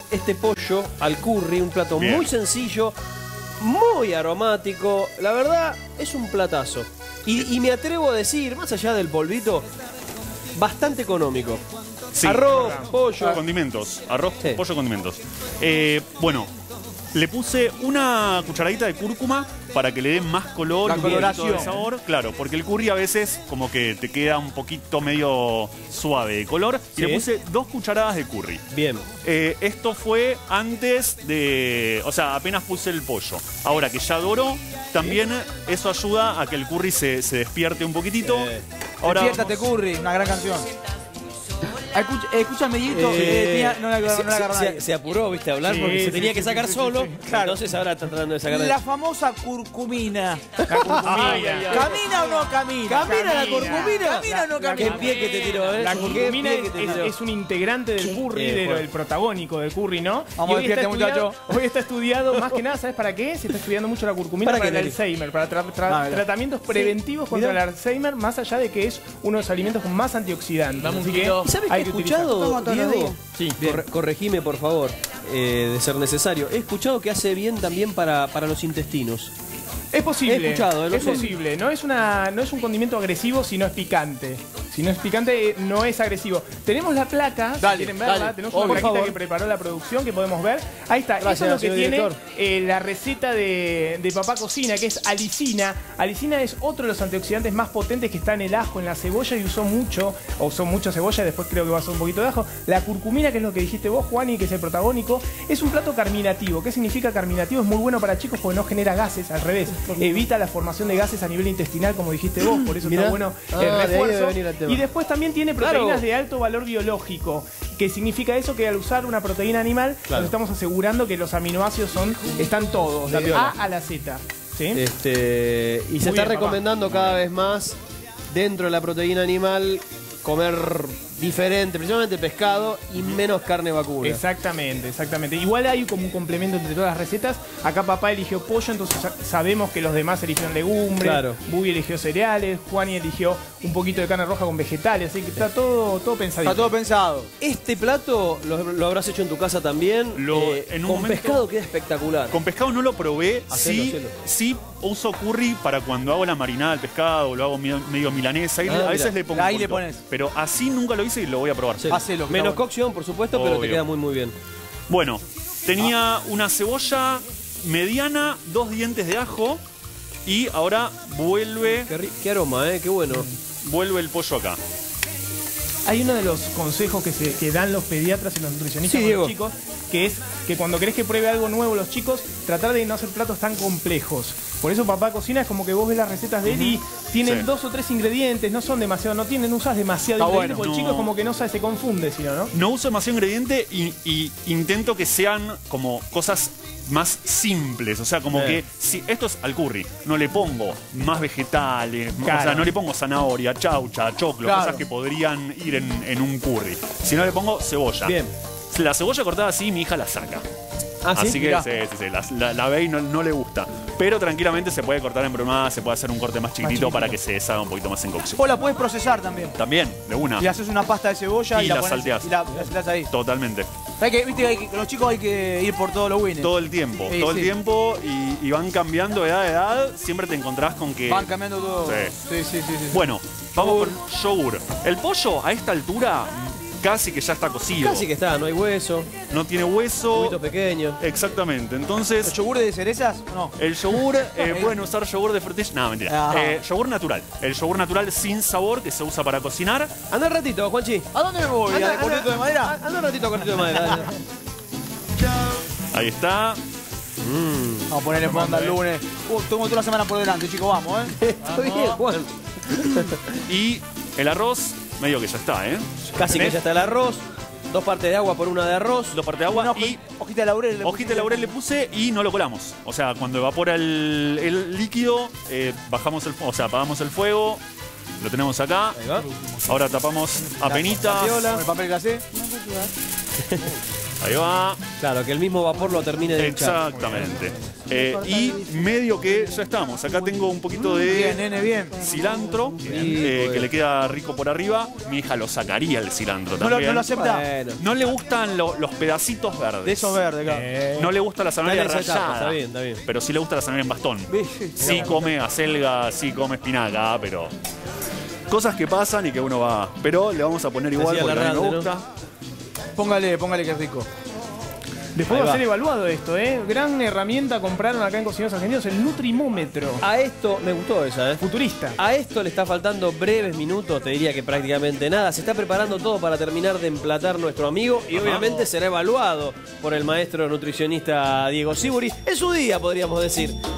este pollo al curry, un plato muy sencillo, muy aromático. La verdad, es un platazo. Y me atrevo a decir, más allá del polvito, bastante económico. Sí. Arroz, pollo. Condimentos. Arroz, pollo, condimentos. Bueno, le puse una cucharadita de cúrcuma para que le dé más color, un poquito de sabor. Claro, porque el curry a veces como que te queda un poquito medio suave de color. Y le puse 2 cucharadas de curry. Bien. Esto fue antes de... O sea, apenas puse el pollo. Ahora que ya doró, también eso ayuda a que el curry se despierte un poquitito. Ahora Despiértate, curry, una gran canción. Escúchame, Dieguito, se apuró, viste, a hablar porque se tenía que sacar solo. Claro. Entonces ahora está tratando de sacar. La famosa curcumina. ¿Camina o no camina? ¿Camina la curcumina? ¿Camina o no camina? Qué pie que te tiró, ¿eh? La curcumina es un integrante del curry, del protagónico del curry, ¿no? Vamos, despierte, muchacho. Hoy está estudiado más que nada, ¿sabes para qué? Se está estudiando mucho la curcumina para el Alzheimer, para tratamientos preventivos contra el Alzheimer, más allá de que es uno de los alimentos con más antioxidantes. Así que ¿sabes qué he escuchado, Diego? Sí, corregime, por favor, de ser necesario. He escuchado que hace bien también para los intestinos. Es posible. He escuchado, es posible. No es un condimento agresivo, si no es picante. Si no es picante, no es agresivo. Tenemos la placa, si quieren verla, tenemos una plaquita que preparó la producción que podemos ver. Ahí está, eso es lo que tiene la receta de Papá Cocina, que es alicina. Alicina es otro de los antioxidantes más potentes que está en el ajo, en la cebolla, y usó mucha cebolla, después creo que va a usar un poquito de ajo. La curcumina, que es lo que dijiste vos, Juani, que es el protagónico, es un plato carminativo. ¿Qué significa carminativo? Es muy bueno para chicos porque no genera gases, al revés. Evita la formación de gases a nivel intestinal, como dijiste vos, por eso está bueno el refuerzo. Y después también tiene proteínas de alto valor biológico. ¿Qué significa eso? Que al usar una proteína animal, nos estamos asegurando que los aminoácidos están todos, de A a la Z. ¿Sí? Y se está recomendando cada vez más, dentro de la proteína animal, comer diferente, principalmente pescado y menos carne vacuna. Exactamente. Igual hay como un complemento entre todas las recetas. Acá papá eligió pollo, entonces sabemos que los demás eligieron legumbres. Claro. Bubi eligió cereales, Juani eligió un poquito de carne roja con vegetales, así que está todo pensadito. Está todo pensado. Este plato lo habrás hecho en tu casa también. Con pescado queda espectacular. Con pescado no lo probé. Sí uso curry para cuando hago la marinada del pescado, lo hago medio milanesa. A veces le pongo ahí le pones. Pero así nunca lo hice y lo voy a probar. Hacelo. Menos cocción, por supuesto, pero te queda muy bien. Bueno, tenía una cebolla mediana, 2 dientes de ajo y ahora vuelve... Qué aroma, qué bueno. Vuelve el pollo acá. Hay uno de los consejos que dan los pediatras y los nutricionistas con los chicos, que es que cuando querés que pruebe algo nuevo los chicos, tratar de no hacer platos tan complejos. Por eso Papá Cocina es como que vos ves las recetas de él y tienen 2 o 3 ingredientes, no son demasiado, no usas demasiado ingrediente, porque el chico es como que no sabe, se confunde, si no. No uso demasiado ingrediente y intento que sean como cosas más simples, o sea, como que si esto es al curry, no le pongo más vegetales, o sea, no le pongo zanahoria, chaucha, choclo, cosas que podrían ir en un curry. Si no, le pongo cebolla. Bien. La cebolla cortada así, mi hija la saca. Así que la ve y no le gusta. Pero tranquilamente se puede cortar en bromadas, se puede hacer un corte más chiquitito para que se deshaga un poquito más en cocción. O la puedes procesar también. También, de una. Y haces una pasta de cebolla y la salteás. Y la salteás ahí. Totalmente. Viste que los chicos hay que ir por todos los winners. Todo el tiempo, todo el tiempo y van cambiando de edad a edad. Siempre te encontrás con que... Van cambiando todo. Sí. Bueno, vamos con yogur. El pollo a esta altura casi que ya está cocido. Casi que está, no hay hueso. No tiene hueso. Un poquito pequeño. Exactamente, entonces... ¿El yogur de cerezas? No. El yogur, pueden usar yogur de frutilla. No, mentira. Yogur natural. El yogur natural sin sabor que se usa para cocinar. Anda un ratito, Juanchi. ¿A dónde me voy? ¿A cortito de madera? Anda un ratito a cortito de madera. Ahí está. Vamos a ponerle onda el lunes. Tengo toda la semana por delante, chicos, vamos, Está bien, Juan. Y el arroz, medio que ya está, Casi que ya está el arroz. 2 partes de agua por 1 de arroz. 2 partes de agua y hojita de laurel. Hojita de laurel le puse y no lo colamos. O sea, cuando evapora el líquido, apagamos el fuego. Lo tenemos acá. Ahí va. Ahora tapamos apenitas. Con el papel glacé. Ahí va. Claro, que el mismo vapor lo termine de hinchar. Exactamente. Y medio que ya estamos. Acá tengo un poquito de Bien, nene, bien. cilantro, que le queda rico por arriba. Mi hija lo sacaría el cilantro también. No lo acepta. Bueno. No le gustan los pedacitos verdes. De esos verdes, claro. No le gusta la zanahoria Está en esa etapa, rallada. está bien, está bien. Pero sí le gusta la zanahoria en bastón. Sí come acelga, sí come espinaca, pero... Cosas que pasan y que uno va... Pero le vamos a poner igual Decía porque a mí me Larrande, gusta. Póngale que es rico. Después Ahí va a va. ser evaluado esto, ¿eh? Gran herramienta compraron acá en Cocineros Argentinos, el Nutrimómetro. A esto, me gustó esa, Futurista. A esto le está faltando breves minutos, te diría que prácticamente nada. Se está preparando todo para terminar de emplatar nuestro amigo y obviamente será evaluado por el maestro nutricionista Diego Siburi. Es su día, podríamos decir.